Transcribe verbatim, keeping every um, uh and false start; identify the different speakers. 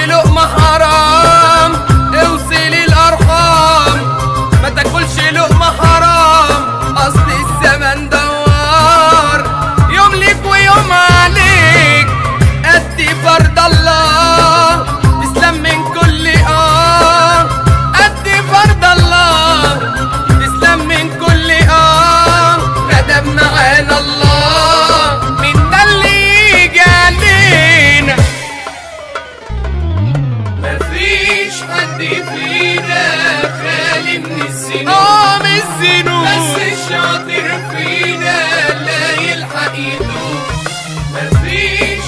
Speaker 1: لقمة حرام، اوصل الارحام، ما تاكلش لقمة حرام، اصل الزمن دوار، يوم ليك ويوم عليك، ادي فرض الله، تسلم من كل اه، ادي فرض الله، تسلم من كل اه، كتب معانا الله، من ده اللي يجي علينا. مفيش حد فينا خالي من الذنوب، اه من الذنوب، بس الشاطر فينا لا يلحق يدوب. مفيش